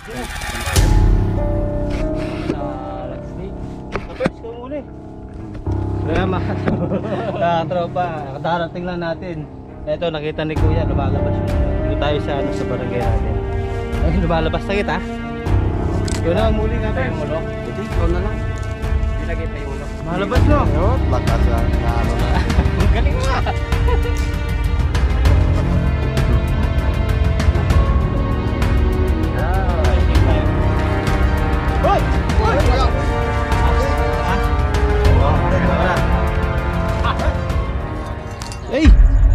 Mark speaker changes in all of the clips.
Speaker 1: Kapers ka muli. Kaya mga tropa, darating lang natin. Ito nakita ni Kuya, lumalabas yun. Dito tayo sa sa barangay natin. Ay, lumalabas na kita. Ikaw na muli ka tayo mo, no?
Speaker 2: Hindi, ikaw na lang.
Speaker 1: Hindi nakita yung ulo. Malabas, no?
Speaker 2: Ayun, lakas na.
Speaker 1: Ang galing mo. Hoy! Hoy! Hey!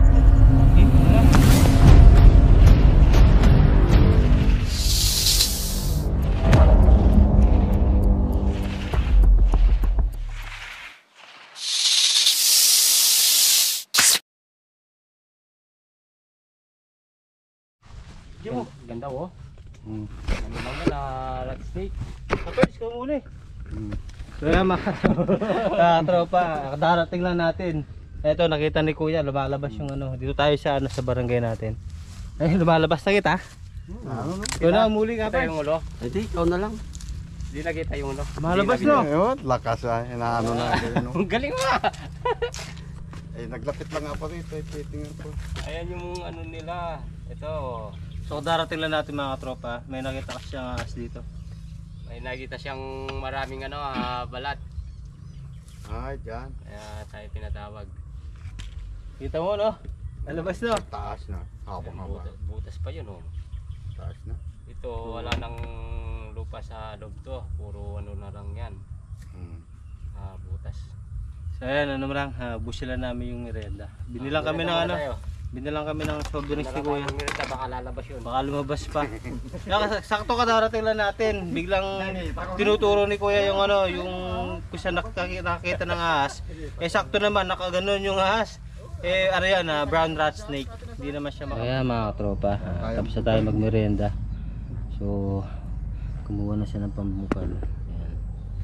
Speaker 1: Ganda oh. Ano naman na rat snake. Kapers ka muli. Kaya mga tropa, darating lang natin. Ito nakita ni Kuya, lumalabas yung ano. Dito tayo sa sa barangay natin. Ay, lumalabas na kita. Ikaw na muli ka pa. Yung ulo.
Speaker 2: Hindi, ikaw na lang.
Speaker 1: Hindi nakita yung ulo. Malabas, no?
Speaker 2: Ayun, lakas na. Inaano na.
Speaker 1: Ang galing mo.
Speaker 2: Eh, naglapit lang ako rito. Titingnan ko.
Speaker 1: Ayan yung ano nila. Ito. So darating lang natin mga tropa. May nakita kasi siyang ahas dito. May nakita siyang maraming ano, balat.
Speaker 2: Ay, dyan.
Speaker 1: Kaya tayo pinatawag. Kita mo, no? Alabas, no?
Speaker 2: Taas na. Habang-habang.
Speaker 1: Butas pa yun, oh.
Speaker 2: Taas na.
Speaker 1: Ito wala nang lupa sa loob to. Puro ano na lang yan. Butas. So ayan, ano lang, busilan namin yung merienda. Binilang kami ng ano. Binilang kami ng soft drinks ni Kuya.
Speaker 3: Baka lalabas yun.
Speaker 1: Baka lumabas pa. Sakto ka darating lang natin. Biglang tinuturo ni Kuya yung ano, yung kung saan nakakita ng ahas. Eh sakto naman, nakaganon yung ahas. Eh ano yan, brown rat snake. Hindi naman siya Kaya mga tropa, tapos na tayo magmerienda. So, kumuha na siya ng pambukal. Ayan.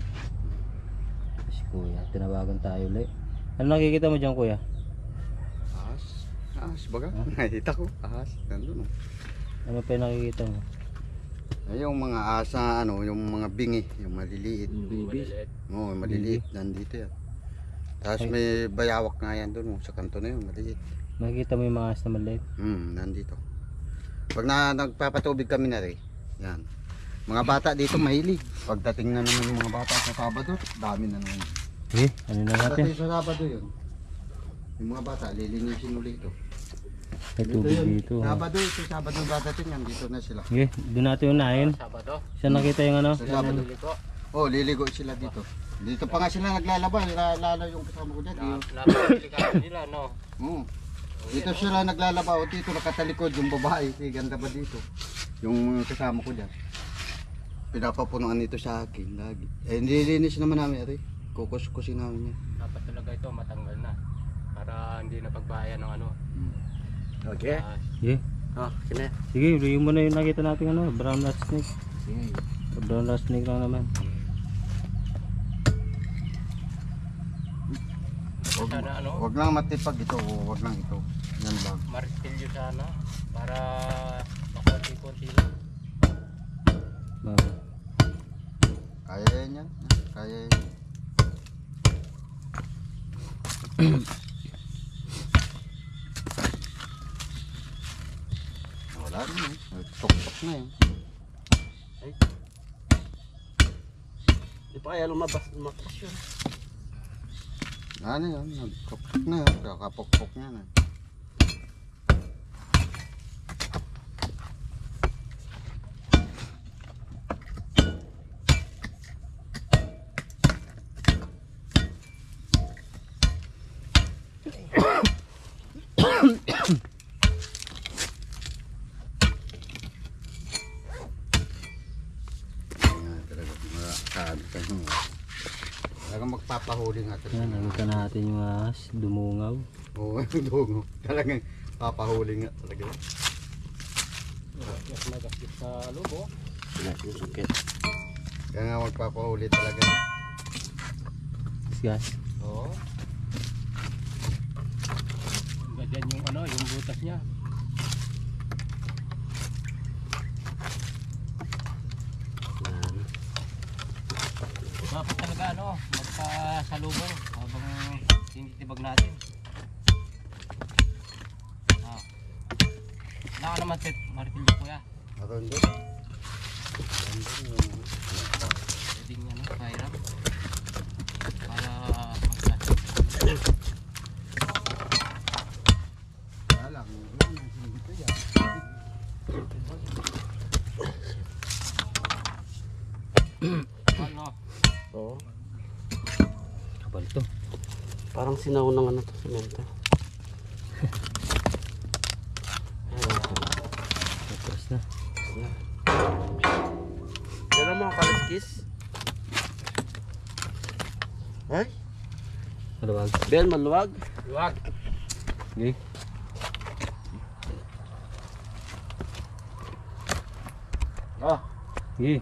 Speaker 1: Si Kuya, tinawagan tayo ulit. Ano nakikita mo dyan, Kuya?
Speaker 2: Ahas baga? Nakita ko. Ahas. Nandun.
Speaker 1: Ano pa yung nakikita mo?
Speaker 2: Ay, yung mga ahas na ano, yung mga bingi, yung maliliit. Oo, maliliit. Nandito yan. Tapos may bayawak nga yan doon sa kanto na yun, maliit.
Speaker 1: Nakikita mo yung mga ahas na maliit?
Speaker 2: Nandito. Pag nagpapatubig kami na rin, yan. Mga bata dito mahilig. Pagdating na naman yung mga bata sa Sabado, dami na naman.
Speaker 1: Eh, ano na natin?
Speaker 2: Pagdating sa Sabado yun. Yung mga bata, lilinisin ulit ito.
Speaker 1: May tubig dito.
Speaker 2: Sabado, Sabado dadating yan, dito na sila.
Speaker 1: Okay, doon natin unahin.
Speaker 3: Sabado.
Speaker 1: Siya nakita yung ano?
Speaker 2: Sa Sabado. Oh, liligo sila dito. Dito pa nga sila naglalaba, lalo yung kasama ko dyan.
Speaker 3: Napakalikaan nila, no?
Speaker 2: Dito sila naglalaba, o dito nakatalikod yung babae. Ganda ba dito? Yung kasama ko dyan. Pinapapunuan ito sa akin lagi. Eh, nililinis naman namin ito. Kukus-kusin namin yan.
Speaker 3: Dapat talaga ito matanggal na. Para hindi na pagbayan ng ano.
Speaker 2: Okay.
Speaker 1: Sige.
Speaker 2: Sige.
Speaker 1: Sige, yung muna yung nakita natin ano, brown rat snake.
Speaker 2: Sige.
Speaker 1: Brown rat snake lang naman.
Speaker 3: Sana ano?
Speaker 2: Wag lang matipag ito, wag lang ito. Yan lang.
Speaker 3: Martilyo sana. Para pakunti-kunti lang.
Speaker 2: Kaya yan yan. Kaya yan. Wala rin eh. Tok-tok na yun.
Speaker 3: Ay. Di pa kaya lumakas yun.
Speaker 2: Ano yun? Nagtok-tok na yun. Kakapok-pok niya na. Talagang magpapahuli nga talaga.
Speaker 1: Yan, nakita natin yung ahas, dumungaw.
Speaker 2: Oo, dungo. Talagang papahuli nga talaga.
Speaker 3: Mas nagastos sa lobo.
Speaker 2: Pinagsusukit. Kaya nga magpapahuli talaga.
Speaker 1: Gas.
Speaker 3: Oo. Ganyan yung ano, yung butas niya. Dapat talaga magkasalubong habang tinitibag natin. Wala ka naman, Pep. Martilyo, kuya.
Speaker 2: Meron doon.
Speaker 3: Pwedeng hiram. Para magkasalubong.
Speaker 2: Wala lang. Dito yan.
Speaker 3: Ano?
Speaker 4: Oo.
Speaker 1: Kapal to.
Speaker 4: Parang sinaunang to, semento.
Speaker 1: Tapos na.
Speaker 4: Yan ang mga kaliskis. Ay,
Speaker 1: Maluwag.
Speaker 4: Ben, maluwag.
Speaker 3: Luwag.
Speaker 1: Okay.
Speaker 2: Ah,
Speaker 1: Okay.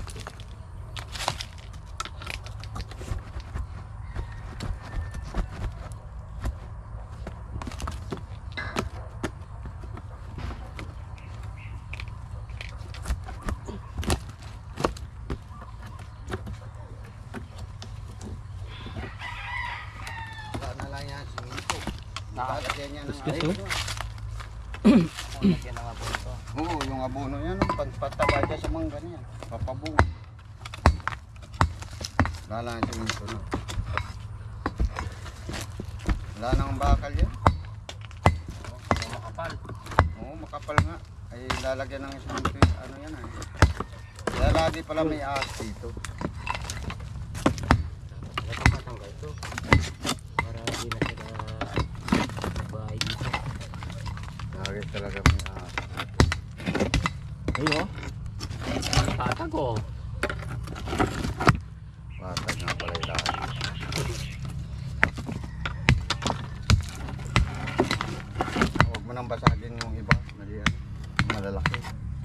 Speaker 2: wala na lang yan. Simento. Lalagyan niya ng
Speaker 1: Kuskus,
Speaker 2: ano.
Speaker 3: Lagyan ng abon to.
Speaker 2: Oo, yung abono yan. Pataba dyan sa mga ganyan. Papabuo. Wala lang yung simento na. Wala nang bakal yan.
Speaker 3: Yung makapal.
Speaker 2: Oo, makapal nga. Ay lalagyan ng simento yung ano yan eh. Kaya lagi pala may ahas dito.
Speaker 3: Dapat matanggal to. Para hindi na sila bahay dito.
Speaker 2: Lagi talaga may ahas.
Speaker 3: Ayun, patag oh.
Speaker 2: Patag nga pala yung lahat. Huwag mo nang basagin yung iba. Malalaki.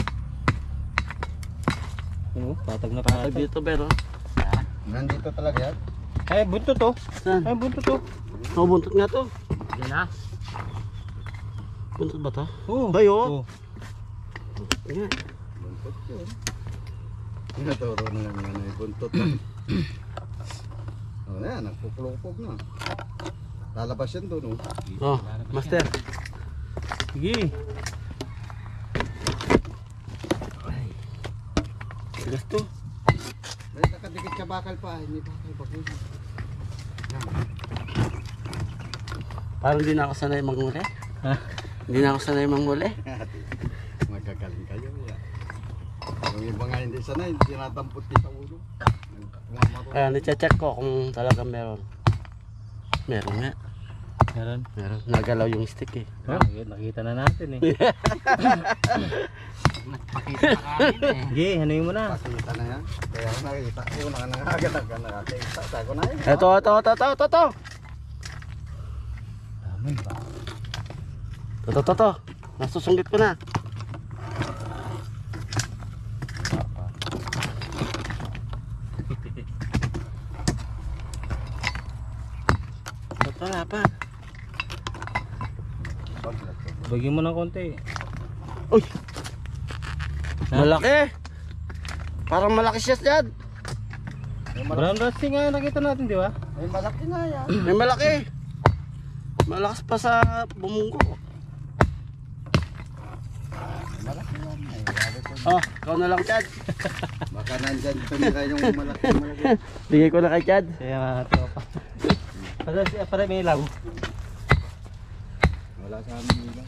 Speaker 1: Ano? Patag na
Speaker 4: Patag
Speaker 1: patag.
Speaker 4: dito, Ben. Oh.
Speaker 2: Nandito talaga yan.
Speaker 1: Ay, buntot to.
Speaker 4: Saan?
Speaker 1: Ay, buntot to.
Speaker 4: Oh, buntot nga to.
Speaker 3: Yan na.
Speaker 4: Buntot ba to?
Speaker 1: Oo.
Speaker 4: Ay, oh. Nga.
Speaker 2: Buntot yun. Naturo na lang ano yung buntot. O na yan, nagpuklopog na. Lalabas yan doon.
Speaker 4: Oh, master.
Speaker 1: Sige.
Speaker 4: Tigas to.
Speaker 2: May nakadikit ka bakal pa. Hindi bakal pa.
Speaker 4: Parang hindi na ako sanay manghuli.
Speaker 1: Ha?
Speaker 4: Hindi na ako sanay manghuli.
Speaker 2: Magagaling kayo. Ya. Yung iba nga hindi sanay, tinatampot kita ulo.
Speaker 4: Kaya niche-check ko kung talaga meron. Meron nga.
Speaker 1: Meron.
Speaker 4: Meron. Nagalaw yung stick eh.
Speaker 1: Oh, nakita na natin eh.
Speaker 3: Nakita na kami eh.
Speaker 1: Sige, hanuin mo na.
Speaker 2: Pakita na yan. Kaya ako nakita ko na nangagalak ka nakakita. Sako na yun.
Speaker 4: Ito.
Speaker 1: Amin ba?
Speaker 4: Ito. Nasusunggit ko na. Ito na pa.
Speaker 1: Bagyan mo ng konti.
Speaker 4: Uy!
Speaker 1: Ha?
Speaker 4: Malaki! Parang malaki siya dyan.
Speaker 1: Brown rusty nga nakita natin, di ba?
Speaker 2: Ay malaki na yan.
Speaker 4: May malaki. Malakas pa sa bumunggo.
Speaker 2: Malaki yan. Ay, lalo ko.
Speaker 4: Oh, ikaw na lang, Chad.
Speaker 2: Baka nandyan tumira yung malaki.
Speaker 4: Bigay ko na kay Chad.
Speaker 1: Kaya mga tropa. Para may ilaw.
Speaker 2: Wala sa amin nila.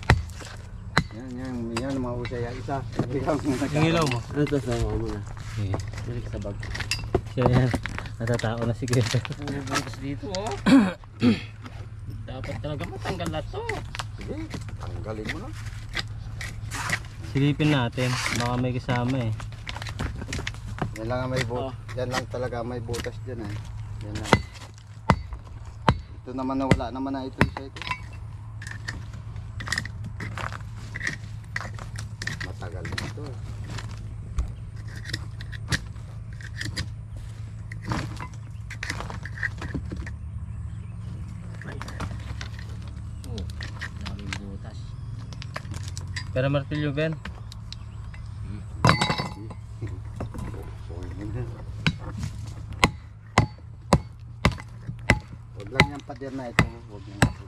Speaker 2: Yan, mahusay ang isa.
Speaker 1: Yung ilaw mo.
Speaker 4: Ano ito sa mga muna?
Speaker 1: Okay.
Speaker 4: Bili ka sa bag.
Speaker 1: Siya yan. Natatao na si Kuya.
Speaker 3: Puro butas dito oh. Dapat talaga matanggal na to.
Speaker 2: Sige, tanggalin mo na.
Speaker 1: Silipin natin. Baka may kasama eh.
Speaker 2: Yan lang ang may
Speaker 4: Oh.
Speaker 2: Yan lang talaga may butas dyan eh. Yan lang. Ito naman na wala naman na ito isa ito. Matagal na ito eh.
Speaker 3: Daming butas.
Speaker 1: Pero martilyo, Ben.
Speaker 2: pader na ito. Huwag na natin.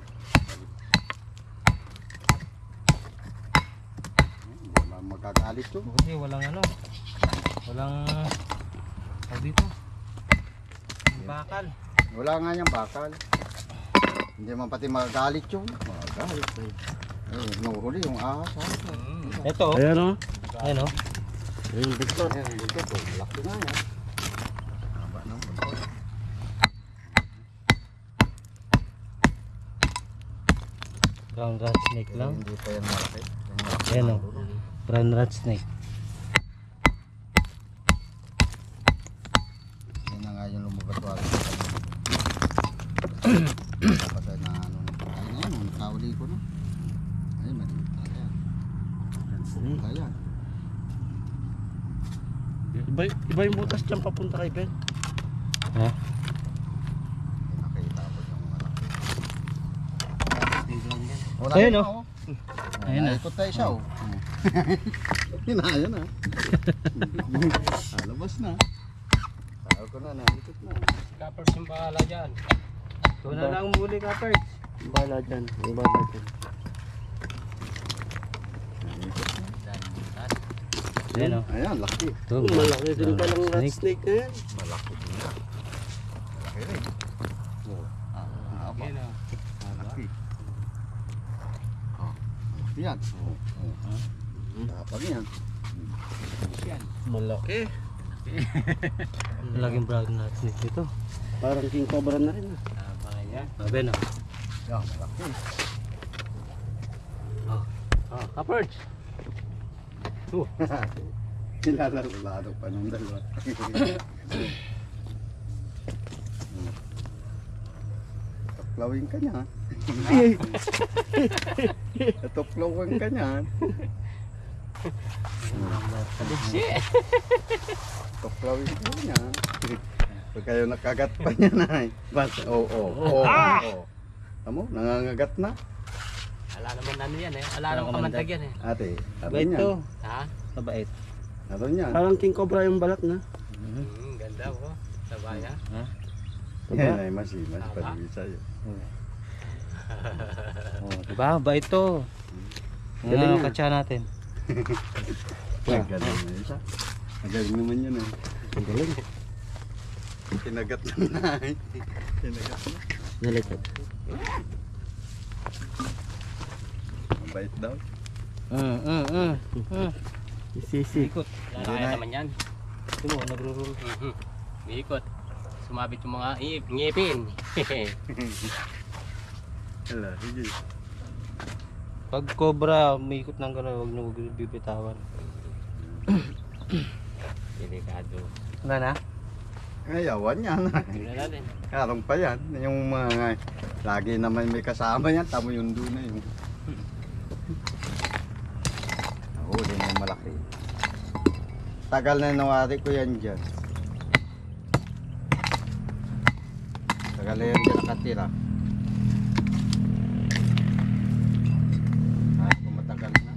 Speaker 2: Hindi naman magkakalit yun.
Speaker 1: Kasi walang ano. Walang dito. Bakal.
Speaker 2: Wala nga niyang bakal. Hindi man pati magagalit yun. Magagalit eh. Nuhuli yung ahas.
Speaker 1: Ito.
Speaker 4: Ayan o.
Speaker 1: Ayan o.
Speaker 4: Ayan, Victor.
Speaker 2: Ayan, buto ko. Laki nga yan. Haba ng buto.
Speaker 1: Brown rat snake lang.
Speaker 2: Hindi pa yan malaki.
Speaker 1: Ayan o. Brown rat snake.
Speaker 2: Yan na nga yung lumabas-wari. Patay na ano. Ayun na yan. Nakauli ko na. Ay, maliit na yan. Ayan.
Speaker 4: Iba yung butas dyan papunta kay Ben.
Speaker 1: Ha?
Speaker 2: Nakita ko yung malaki. Wala
Speaker 1: Ayun,
Speaker 2: na,
Speaker 1: oh. Ayun na.
Speaker 2: Naikot tayo siya oh. Hinaya na. Alabas na. Tawag ko na, naikot na.
Speaker 3: Kapers yung bahala dyan.
Speaker 1: Ito na lang muli ka, Perch.
Speaker 4: Bala dyan. Bala dyan.
Speaker 1: Ayan o.
Speaker 2: Ayan, laki.
Speaker 1: Ito.
Speaker 4: Malaki din palang rat snake na yan.
Speaker 2: Malaki din na. Malaki rin. Oh, haba.
Speaker 3: Yan o.
Speaker 2: Malaki. Oh, yan. Oh, oh. Tapang yan.
Speaker 4: Malaki.
Speaker 1: Laging brown rat snake dito.
Speaker 4: Parang king cobra na rin.
Speaker 3: Abangan yan.
Speaker 1: Ben o.
Speaker 2: Yan, malaki.
Speaker 4: Ah, kaperch.
Speaker 2: Nilalaro pa nung dalawa. Tuklawin ka niya. Tuklawin ka niya. Tuklawin ka niya. Pag kayo nakagat pa niya na eh. Oo. Tamo, nangangagat na.
Speaker 3: Ala naman ano yan eh. Ala naman kamantag yan eh.
Speaker 2: Ate,
Speaker 1: Mabait
Speaker 2: aron
Speaker 1: to.
Speaker 2: yan.
Speaker 3: Ha?
Speaker 1: Mabait.
Speaker 2: Aron yan.
Speaker 4: Parang king cobra yung balat na.
Speaker 3: Ganda ko. Sabaya.
Speaker 2: Yan ay masimas pa rin sa'yo.
Speaker 1: Oh, diba? Mabait to.
Speaker 4: Galing
Speaker 1: Ngayon
Speaker 4: nga.
Speaker 1: katsa natin.
Speaker 2: Magaling na isa. Magaling naman yan eh.
Speaker 4: Ang galing.
Speaker 2: Kinagat na eh. Kinagat na.
Speaker 4: Nalikot.
Speaker 2: Mabait daw.
Speaker 4: Sisi.
Speaker 1: Ikot.
Speaker 3: Lalaya naman yan.
Speaker 1: Ito mo, nagro-roll.
Speaker 3: Iikot. Sumabit yung mga ngipin.
Speaker 2: Hala, sige.
Speaker 1: Pag cobra, may ikot ng gano'n, huwag nyo bibitawan.
Speaker 3: Delikado.
Speaker 1: Wala na?
Speaker 2: Ayawan yan.
Speaker 3: Tingnan natin.
Speaker 2: Karong pa yan. Yung mga lagi naman may kasama yan. Tamo yung doon na yung. Oo, din yung malaki. Tagal na nawari ko yan dyan. Tagal na yan dyan nakatira. Kahit kung matagal na.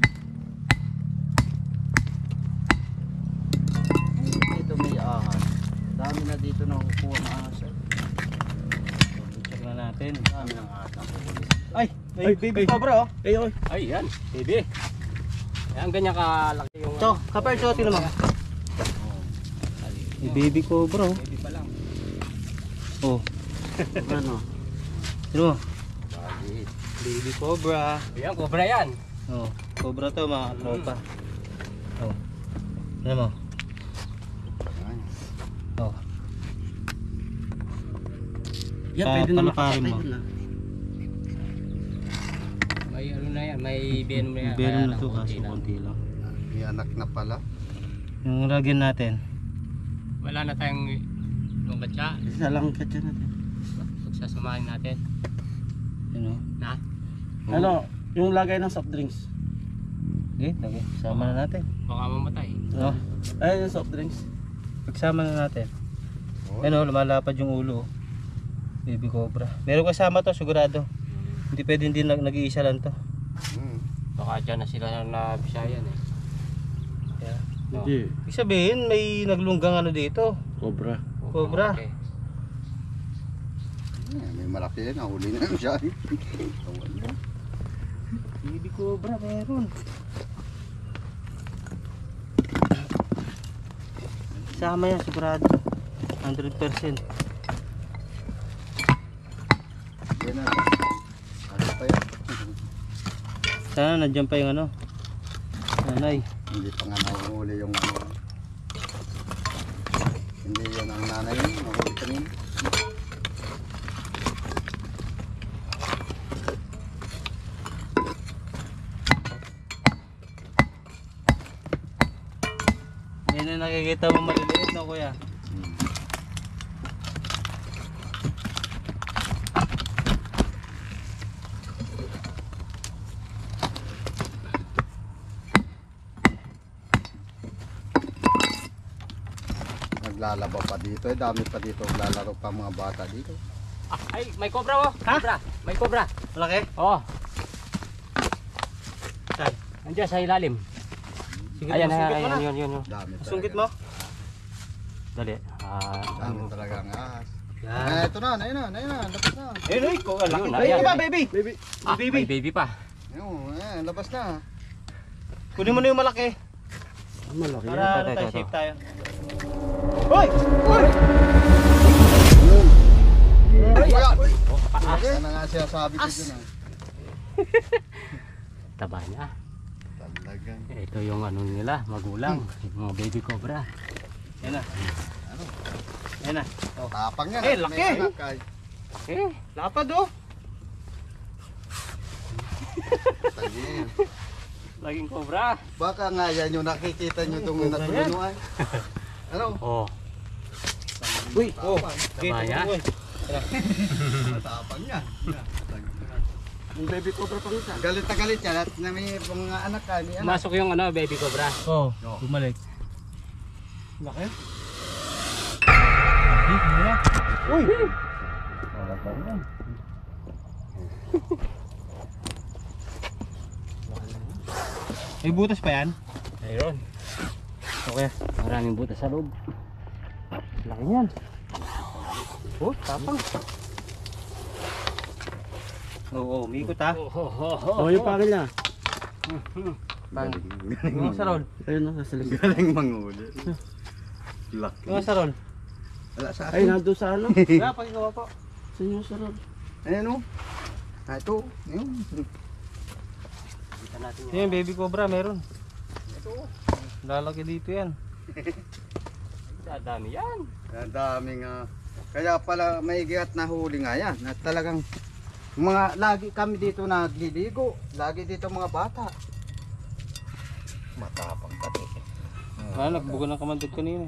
Speaker 2: Dito may ahas. Dami na dito na kukuha ng ahas.
Speaker 1: Check na natin.
Speaker 2: Dami ng ahas na kukuha.
Speaker 1: Ay! May baby cobra oh!
Speaker 4: Ay, oy.
Speaker 3: Ay yan. Baby. Yan ganyan kalaki yung...
Speaker 1: Ito, kapal ito, tingnan mo. May baby cobra oh.
Speaker 3: Baby pa lang.
Speaker 1: Oh,
Speaker 4: Ano?
Speaker 1: tingnan mo.
Speaker 2: Bakit?
Speaker 1: Baby cobra.
Speaker 3: Yan, cobra yan.
Speaker 1: Oh, cobra to mga tropa. Oh. Tingnan mo.
Speaker 2: Ay.
Speaker 1: Oh.
Speaker 4: Yan,
Speaker 1: Ah,
Speaker 4: pwede na
Speaker 1: palakarin
Speaker 4: makakatay
Speaker 1: mo.
Speaker 4: yun ah.
Speaker 3: May ano na yan. May venom na yan.
Speaker 1: Venom
Speaker 3: Kaya
Speaker 1: na to
Speaker 3: konti
Speaker 1: kaso
Speaker 3: lang.
Speaker 1: konti lang.
Speaker 2: May anak na pala.
Speaker 1: Yung lagyan natin.
Speaker 3: Wala na tayong lumpatsa.
Speaker 4: Isa lang katya natin.
Speaker 3: Pagsasamahin natin.
Speaker 1: Ano?
Speaker 3: Na?
Speaker 4: Ano? Yung lagay ng soft drinks.
Speaker 1: Okay, lagay. Sama na natin.
Speaker 3: Baka mamatay.
Speaker 1: Oh,
Speaker 4: Ayun yung soft drinks.
Speaker 1: pagsama na natin.
Speaker 2: Oh.
Speaker 1: Ano, lumalapad yung ulo. oh. Baby cobra. Meron kasama to, sigurado. Hindi pwede hindi nag-iisa lang to.
Speaker 3: Baka dyan na sila na Bisayan eh.
Speaker 1: Kaya,
Speaker 4: Hindi.
Speaker 1: ibig sabihin, may naglunggang ano dito.
Speaker 4: Cobra.
Speaker 1: Cobra.
Speaker 3: Okay.
Speaker 2: May malaki yan, nahuli na yan siya.
Speaker 1: Baby cobra meron. Sama yan sigurado. 100%.
Speaker 2: Yan na. Ano pa yan?
Speaker 1: Sana nandiyan pa yung ano. Nanay.
Speaker 2: Hindi pa nga nahuli yung ano. Hindi yan ang nanay yun, nahuli kanina.
Speaker 1: Yan na nakikita mo maliliit na kuya.
Speaker 2: Naglalaba pa dito, dami pa dito, naglalaro pa mga bata dito.
Speaker 3: Ay, may cobra oh. Cobra. May cobra.
Speaker 1: Malaki?
Speaker 3: Oh,
Speaker 1: Saan?
Speaker 3: nandiyan sa ilalim.
Speaker 1: Sige,
Speaker 3: Ayan,
Speaker 1: sungkit mo na.
Speaker 3: ayan, yun.
Speaker 2: Dami talaga.
Speaker 1: Sungkit mo?
Speaker 3: Dali.
Speaker 2: Dami talaga ang ahas.
Speaker 1: Yan.
Speaker 2: Ito na, ayun na, labas na.
Speaker 1: Ayun ay, ko laki.
Speaker 3: Ayun,
Speaker 1: Baby
Speaker 3: ayan.
Speaker 1: ba, baby? Baby.
Speaker 3: Baby. May baby pa.
Speaker 2: Ayun, labas na.
Speaker 1: Kunin mo na yung malaki.
Speaker 4: Malaki yan.
Speaker 1: Para ano
Speaker 3: ito,
Speaker 1: tayo,
Speaker 3: ito.
Speaker 1: safe tayo. Hoy! Hoy!
Speaker 2: Ano nga siya sabi ko dyan ah.
Speaker 3: Taba niya.
Speaker 2: Talagang.
Speaker 3: Ito yung ano nila, magulang. Yung mga baby cobra.
Speaker 1: Yan na. Yan na. Oh.
Speaker 2: Tapang yan.
Speaker 1: Eh,
Speaker 2: May
Speaker 1: laki.
Speaker 2: anak, ay.
Speaker 3: Eh,
Speaker 1: Lapad oh.
Speaker 2: Tagi yan.
Speaker 3: laging cobra.
Speaker 2: Baka nga yan yung nakikita nyo itong natulunuan. Ano?
Speaker 3: Oh,
Speaker 1: Uy, oh.
Speaker 3: Taba niya.
Speaker 2: Matapang yan.
Speaker 4: Yung baby cobra pang isa.
Speaker 2: Galit na galit yan at na may mga anak ka. May anak.
Speaker 3: masok yung ano, baby cobra.
Speaker 1: Oh,
Speaker 2: No.
Speaker 1: bumalik. Laki. Uy! May butas pa yan?
Speaker 3: Ayun.
Speaker 1: Okay.
Speaker 3: Maraming butas sa loob.
Speaker 1: Laki yan. Oh, tapang. Oo, umikot ha.
Speaker 4: Oh, yung pangil niya.
Speaker 1: Yung sarol.
Speaker 4: Ayun na, nasa likod.
Speaker 2: Galing manghuli. Laki.
Speaker 1: Yung sarol.
Speaker 2: Wala sa
Speaker 4: Ay,
Speaker 2: akin.
Speaker 4: nandun sa ano?
Speaker 1: Kaya, pakikawa po.
Speaker 4: Saan yung sarap?
Speaker 2: Ayan o. Ito. Ayun.
Speaker 3: Kita natin yung...
Speaker 1: Yan, baby cobra, meron. Lalaki dito yan.
Speaker 3: Dami yan.
Speaker 2: Ang daming kaya pala may giat na huli nga yan. Na talagang mga lagi kami dito nagliligo. Lagi dito mga bata. Matapang pati.
Speaker 1: Ah, nagbuga ng kamandog kanina.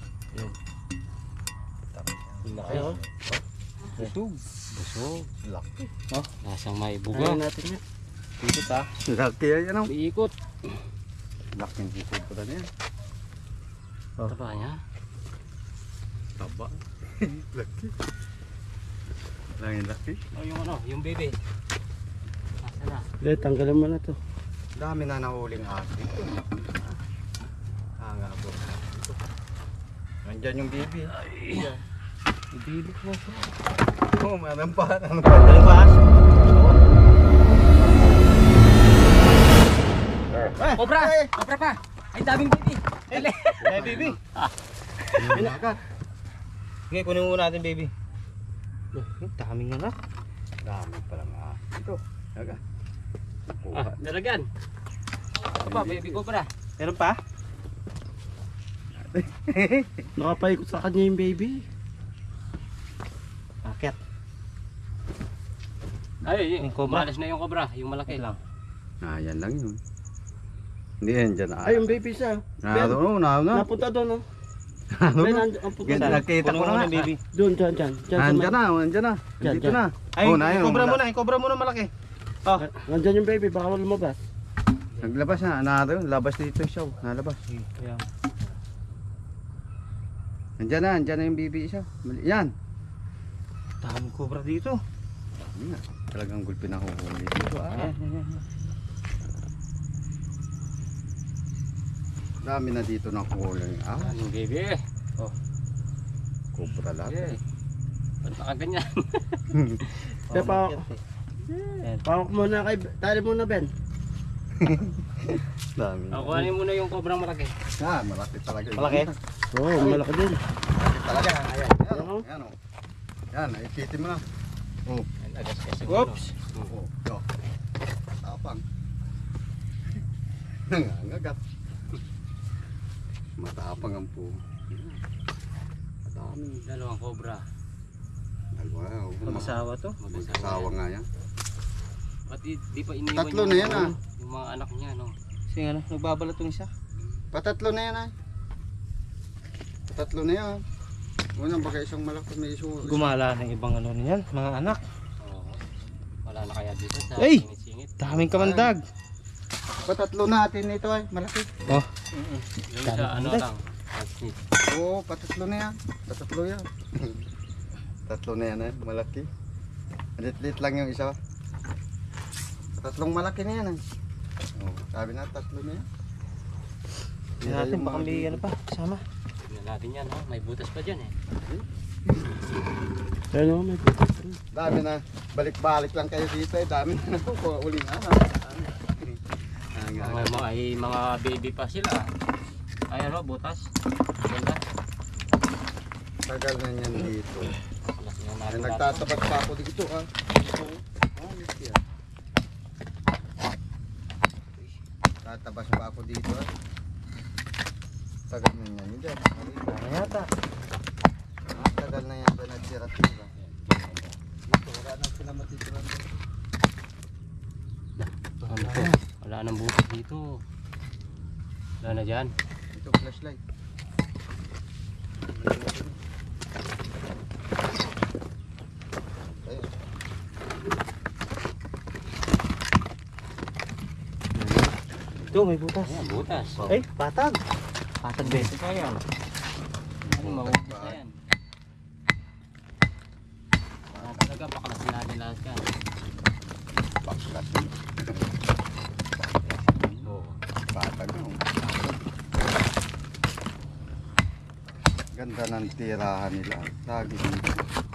Speaker 3: Laki oh.
Speaker 1: Busog.
Speaker 3: Busog.
Speaker 2: Laki.
Speaker 3: Nasang may
Speaker 4: Ayun
Speaker 3: buga.
Speaker 4: natin yan.
Speaker 1: Ikot ha.
Speaker 2: Laki yan o.
Speaker 3: Iikot.
Speaker 2: Laking hukod pa rin yan.
Speaker 3: Taba niya.
Speaker 2: Taba. Laki. Langin laki.
Speaker 3: Oh, yung ano, yung baby. Nasaan na?
Speaker 4: Hindi, tanggalin mo na to.
Speaker 2: Dami na nahuling ate. Nga po. Nandyan yung baby. Ayan.
Speaker 1: Ibilip mo.
Speaker 2: Oh, manang pa. Ano
Speaker 1: Ano ba?
Speaker 3: Cobra! Cobra pa! Ay, daming baby! Dali!
Speaker 1: Hey, baby.
Speaker 2: Agad.
Speaker 1: Okay, kunin mo natin, baby. Daming anak.
Speaker 2: Dami pala nga. Ito. Agad.
Speaker 3: Ah, dalagan! Ito pa, baby cobra.
Speaker 1: Meron pa?
Speaker 4: Nakapaikot sa kanya yung baby.
Speaker 1: Akit.
Speaker 3: Ay,
Speaker 1: Yung cobra.
Speaker 3: umalis na yung cobra, yung malaki.
Speaker 1: lang.
Speaker 2: Yan lang yun. Hindi yan dyan.
Speaker 4: Ay, yung baby siya.
Speaker 2: Napunta.
Speaker 4: Napunta doon, oh.
Speaker 2: Ano
Speaker 4: Ben,
Speaker 2: na?
Speaker 4: ang punta
Speaker 2: Ganda,
Speaker 4: doon.
Speaker 2: nakita ko
Speaker 1: Kunin mo
Speaker 2: na
Speaker 1: na,
Speaker 2: nga.
Speaker 1: baby.
Speaker 4: Doon, dyan. Dyan sa
Speaker 2: Andyan
Speaker 4: may-
Speaker 2: na, andyan na.
Speaker 4: Dyan,
Speaker 2: Dito
Speaker 4: dyan.
Speaker 2: na.
Speaker 1: Ay,
Speaker 2: Oh, na yun,
Speaker 1: cobra
Speaker 2: wala.
Speaker 1: muna, cobra muna malaki. Oh.
Speaker 4: Nandyan yung baby, baka lumabas.
Speaker 2: Naglabas na. Naroon, labas dito yung show. Nalabas.
Speaker 1: Ayan.
Speaker 2: Andyan na yung bibi isa. Yan.
Speaker 1: Daming cobra dito.
Speaker 2: Yan. Talagang gulpi na huhuli dito.
Speaker 1: Ayan, ayan.
Speaker 2: Dami na dito ng huli.
Speaker 3: Yung baby.
Speaker 2: Cobra lahat.
Speaker 3: Yeah. Ba't nakaganyan?
Speaker 4: Kaya pa,
Speaker 1: Ayan.
Speaker 4: pawak muna kay, tali muna Ben.
Speaker 2: Dami.
Speaker 3: Kuhanin mo na yung kobrang malaki.
Speaker 2: Ah, malaki talaga. yun.
Speaker 1: Malaki?
Speaker 4: Oo, malaki din.
Speaker 2: Malaki talaga. Ayan. Ayan.
Speaker 4: Ano?
Speaker 2: Ayan. Oh. Yan, ipitin mo na. Oh.
Speaker 3: Agas kasi.
Speaker 1: Oops!
Speaker 2: Oh. Yo. Tapang. Nangangagat. Matapang ang po. Madami.
Speaker 3: Dalawang cobra.
Speaker 2: Wow.
Speaker 1: Mag-asawa to.
Speaker 2: Mag-asawa nga yan.
Speaker 3: Ba't di pa iniwan
Speaker 2: Tatlo na yan, ah.
Speaker 3: Yung mga anak niya, no?
Speaker 1: Kasi ano, nagbabalat tong isa.
Speaker 2: Patatlo na yan ay. Patatlo na yan. Unang baka isang malaki may iso.
Speaker 1: Gumala ng ibang ano niyan, mga anak.
Speaker 3: Oo. Wala na kaya dito sa
Speaker 1: Ay!
Speaker 3: singit-singit.
Speaker 1: Daming kamandag.
Speaker 2: Patatlo natin ito ay. Malaki.
Speaker 1: Oh,
Speaker 3: Yung sa ano
Speaker 1: Dami.
Speaker 3: lang. Transmit.
Speaker 2: Oo, patatlo na yan. Patatlo yan. Tatlo na yan ay. Malaki. Lit-lit lang yung isa. Tatlong malaki na yan ay. Oh, sabi na tatlo na yan.
Speaker 1: tingnan natin baka may ano pa, kasama.
Speaker 3: Tingnan natin yan, ha? May butas pa dyan, eh.
Speaker 4: Kaya no, may putas rin.
Speaker 2: Dami na. Balik-balik lang kayo dito ay. Dami na po. Uling na.
Speaker 3: Mga baby pa sila. Ay, ano, butas. Ganda.
Speaker 2: Tagal na yan dito.
Speaker 3: Laki na
Speaker 2: Ay,
Speaker 3: natin.
Speaker 2: nagtatapat pa ako dito ah. Tatabas pa ako dito ah. Tagal na yan dyan.
Speaker 1: Tama yata.
Speaker 2: Tagal na yan pa nagtira-tira. Dito wala nang sila matitira.
Speaker 3: Ano to? Wala nang butas dito. Wala na dyan.
Speaker 2: Ito flashlight. Ayun.
Speaker 1: Ito, may butas.
Speaker 3: Ayan, butas.
Speaker 1: Ay, patag. Patag din.
Speaker 3: Ito yan. Ano, mabutas na yan. Talaga, paklasin natin lahat yan.
Speaker 2: Baklas.
Speaker 3: Oo.
Speaker 2: Patag no. Ganda ng tirahan nila. Lagi dito.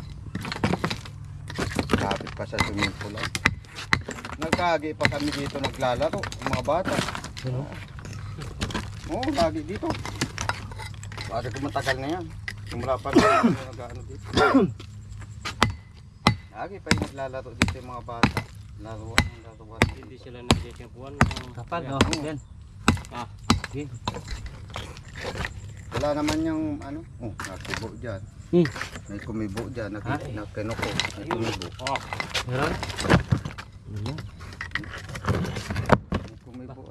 Speaker 2: Kapit pa sa swimming pool. Nagkagi pa kami dito naglalaro. Ang mga bata.
Speaker 1: Ano?
Speaker 2: Oo, lagi dito. Bakit kung matagal na yan? Simula pa na nag-ano dito. Lagi pa yung naglalaro dito yung mga bata. Laruan.
Speaker 3: Hindi sila nagsisimpuan.
Speaker 1: Kapag,
Speaker 3: Kuya.
Speaker 1: oh, yan.
Speaker 3: Ah,
Speaker 2: Wala naman yung ano. Oh, nakibo dyan.
Speaker 4: Hmm.
Speaker 2: May kumibo dyan. Nakinuko. May kumibo.
Speaker 3: oh.
Speaker 1: Meron?
Speaker 2: May kumibo.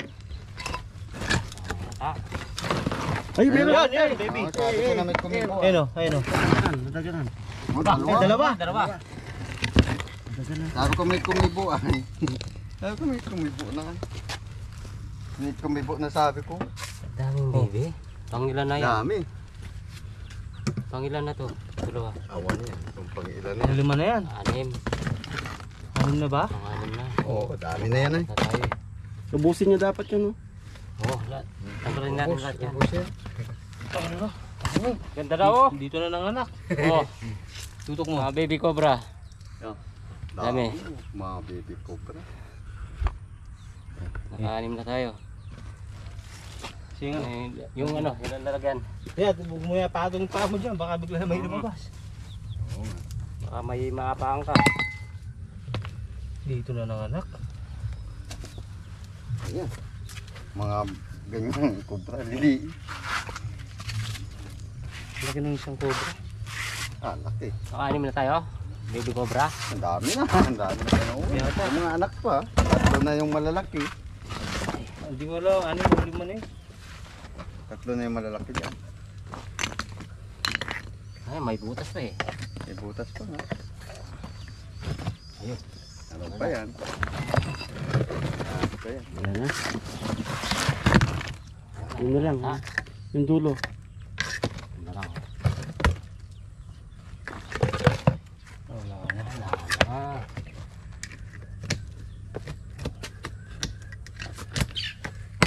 Speaker 3: Ah,
Speaker 4: Ay, meron!
Speaker 1: Yan, yan, baby.
Speaker 2: Ah, sabi ko na may kumibo.
Speaker 1: Ayun o, ayun o.
Speaker 4: Nadaganan.
Speaker 2: Oh,
Speaker 1: Dalawa.
Speaker 3: dalawa.
Speaker 4: Nadaganan.
Speaker 2: Sabi ko may kumibo. Sabi ko may kumibo na. May kumibo na sabi ko.
Speaker 3: Daming baby. Pangilan na yan?
Speaker 2: Dami.
Speaker 3: Pangilan na to? Dalawa.
Speaker 2: Awan yan. Kung pang-ilan na
Speaker 1: Ano, lima na yan?
Speaker 3: Anim.
Speaker 1: Anim na ba?
Speaker 3: Pangalim na.
Speaker 2: Oo, dami na yan eh.
Speaker 3: Na tayo.
Speaker 4: Ubusin niya dapat yun, no?
Speaker 3: Oo, lahat. Tanggalin natin lahat yan.
Speaker 2: Ubus yan.
Speaker 1: Ano?
Speaker 3: Ganda daw, oh.
Speaker 1: Dito na nanganak.
Speaker 3: Oh,
Speaker 1: Tutok mo.
Speaker 3: mga baby cobra. Dami.
Speaker 2: Mga baby cobra.
Speaker 3: Naka-anim na tayo.
Speaker 1: Sige nga.
Speaker 3: Yung ano, yung lalagyan.
Speaker 1: Kaya, huwag mo yung patong pa mo dyan. Baka bigla may lumabas.
Speaker 2: Oo nga.
Speaker 3: Baka may maapaang ka.
Speaker 1: Dito na nanganak.
Speaker 2: Ayan. Mga ganyan cobra. Lili.
Speaker 1: Laki ng isang cobra.
Speaker 2: Ah, laki.
Speaker 3: Naka-anim na tayo. Baby cobra.
Speaker 2: Ang dami na. Ang dami na pinauwi.
Speaker 1: Yata.
Speaker 2: Yung mga anak pa. Tatlo na yung malalaki.
Speaker 1: Hindi mo lang, ano yung lima na eh.
Speaker 2: Tatlo na yung malalaki dyan.
Speaker 3: Ay, may butas pa eh.
Speaker 2: May butas pa nga.
Speaker 3: Ayun.
Speaker 2: Ano pa yan? Ano pa yan?
Speaker 4: Wala na. Yun na lang, ha?
Speaker 3: Ah.
Speaker 4: Yung dulo.
Speaker 3: Ganda lang.
Speaker 1: Wala na.
Speaker 3: Ah.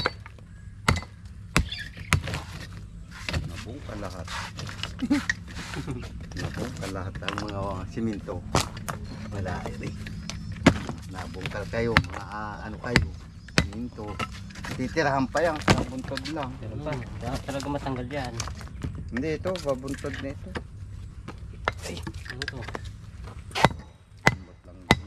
Speaker 2: Nabungka lahat. Naku, lahat ng mga siminto. Wala eh. Nabungkal kayo, mga ano kayo. Siminto. Titirahan pa yan, nabuntod lang.
Speaker 3: Pero pa, dapat talaga matanggal yan.
Speaker 2: Hindi ito, babuntod na ito.
Speaker 3: Ano to?
Speaker 2: Lambot lang din.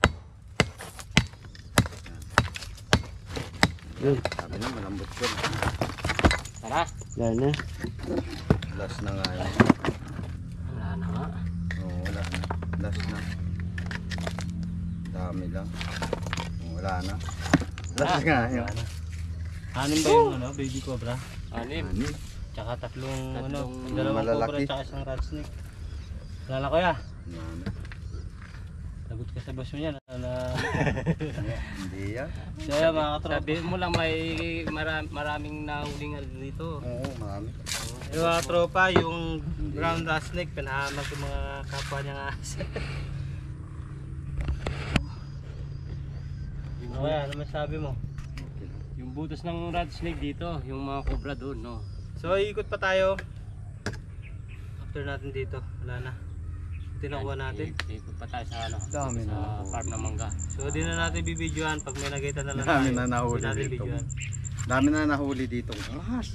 Speaker 4: Yun.
Speaker 2: Sabi na, malambot yun.
Speaker 3: Tara.
Speaker 4: Yan na.
Speaker 2: Last na nga yun.
Speaker 3: Wala na nga.
Speaker 2: Oo, wala na. Last na. Dami lang. Wala na. Last nga yun.
Speaker 1: Anim ba yung ano, baby cobra?
Speaker 3: Anim.
Speaker 2: Ani?
Speaker 1: Tsaka tatlong ano,
Speaker 3: Tatlong
Speaker 1: dalawang
Speaker 2: malalaki.
Speaker 1: cobra tsaka isang rat snake. Wala na kuya.
Speaker 2: Ano?
Speaker 1: Lagot ka sa baso niya.
Speaker 2: Hindi yan.
Speaker 1: Kaya mga katropa.
Speaker 3: Sabi mo lang may maraming nahuling dito.
Speaker 2: Oo, marami.
Speaker 1: Yung mga tropa, yung brown rat snake, pinahamak yung mga kapwa niyang ahas. Ano kaya, ano masabi mo?
Speaker 3: Yung butas ng rat snake dito, yung mga cobra doon, no?
Speaker 1: So ikot pa tayo. After natin dito, wala na. Tinakuha natin.
Speaker 3: Ikot pa tayo sa ano,
Speaker 2: Dami
Speaker 3: sa
Speaker 2: na.
Speaker 3: farm ng mangga.
Speaker 1: So di na natin bibidyohan pag may nakita na lang
Speaker 2: Dami
Speaker 1: tayo.
Speaker 2: na nahuli
Speaker 1: Di natin
Speaker 2: dito.
Speaker 1: bidyohan.
Speaker 2: Dami na nahuli dito. Ahas.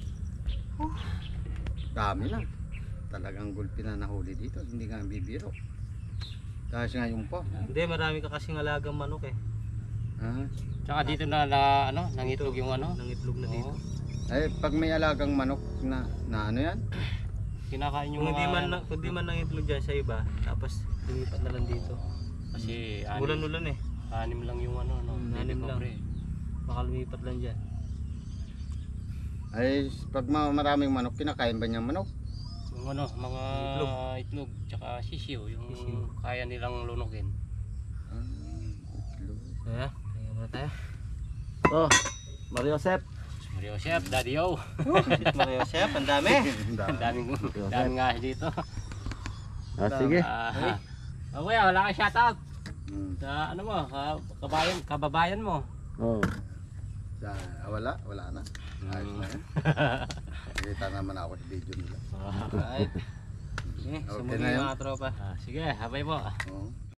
Speaker 2: Dami lang. Talagang gulpi na nahuli dito. Hindi nga bibiro. Dahil nga yung pa.
Speaker 1: Hindi, marami ka kasing alagang manok eh.
Speaker 2: Ah.
Speaker 3: Tsaka dito na ano, nangitlog yung ano.
Speaker 1: Nangitlog na dito.
Speaker 2: Ay, pag may alagang manok na ano yan?
Speaker 3: Kinakain yung
Speaker 1: Kung di
Speaker 3: mga
Speaker 1: man, kung di man nangitlog dyan sa iba, tapos lumipat na lang dito.
Speaker 3: kasi
Speaker 1: Ulan-ulan eh.
Speaker 3: anim lang yung ano, no?
Speaker 1: Anim
Speaker 3: baby
Speaker 1: lang.
Speaker 3: cobra eh.
Speaker 1: Baka lumipat lang dyan.
Speaker 2: Ay, pag maraming manok, kinakain ba niyang manok?
Speaker 3: Yung ano, mga itlog, tsaka sisiyo, yung
Speaker 1: Sisiyo.
Speaker 3: kaya nilang lunogin.
Speaker 2: Ah, itlog.
Speaker 1: Kaya, tingnan muna tayo.
Speaker 4: Oh, Mario Josep.
Speaker 3: Mario Chef, Daddy O.
Speaker 1: Mario Chef, ang dami.
Speaker 3: Ang daming nga dito.
Speaker 4: Ah, sige.
Speaker 3: Oh, kuya, wala kang shoutout
Speaker 2: Hmm.
Speaker 3: sa ano mo, kababayan mo.
Speaker 4: Oh.
Speaker 2: Wala na. Ayos na yan. Kita naman ako sa video nila.
Speaker 1: Alright.
Speaker 2: Okay
Speaker 1: Sumuli
Speaker 2: na yun.
Speaker 1: mga tropa.
Speaker 3: Sige, habay po.
Speaker 2: Oo.